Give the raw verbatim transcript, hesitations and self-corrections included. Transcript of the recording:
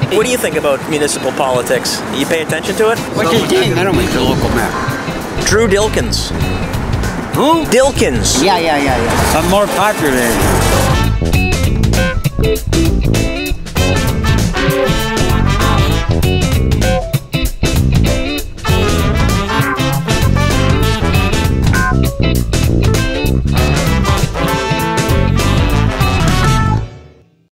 What do you think about municipal politics? You pay attention to it? What's his name? I don't make the local map. Drew Dilkins. Who? Dilkins. Yeah, yeah, yeah, yeah. I'm more popular than you.